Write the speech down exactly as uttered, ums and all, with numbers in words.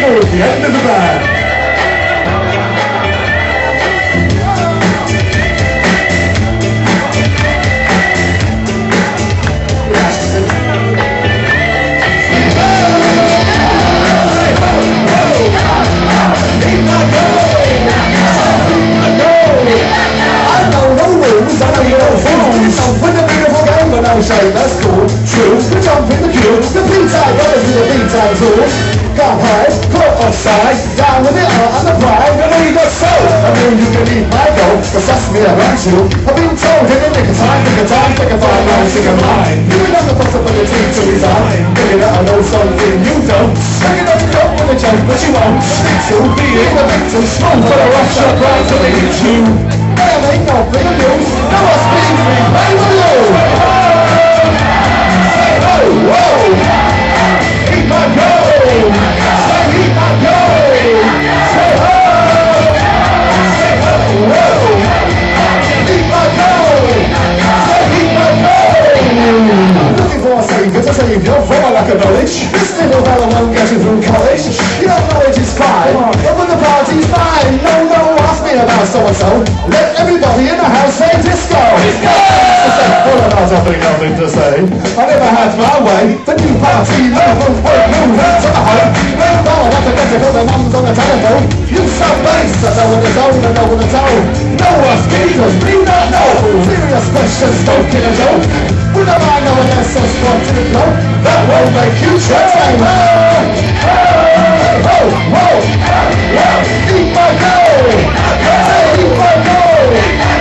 towards the end of the band. Say that's cool, true, the jump in the queue, the B-side, gotta do the B-side too. Got high, caught offside, down with the R and the pride, and then you got sold. I mean you can eat my goal, but that's me around you. I've been told in the nick of time, nick of time, pick a fine line, sing a line. You ain't have the possibility to resign, thinking that I know something you don't. Thinking that you don't want to jump, but you won't. Stick to being the victim, small for a rough shot right to lead you. There ain't nothing to do, no more speed, we play with you. Whoa, eat my gold, say eat my gold, say ho, say ho, whoa, eat my gold, say eat my gold. Looking for a savior to save you from a lack of knowledge. This little fellow won't get you through college. You know knowledge is fine, but when the party's fine, no, no, ask me about so-and-so. Let everybody in the house say disco. Disco! Well, I've nothing, nothing to say. I never had my way. The new party level won't move to the home. No more, I forget to call the mums on the telephone. You some bass, I know what it's on, I know what it's on. No one speakers, we don't know. Serious questions, don't get a joke. We don't mind knowing there's some spot to the flow. That won't make you check. Say ho, ho, ho, ho, ho. Eat my gold. Say eat my gold.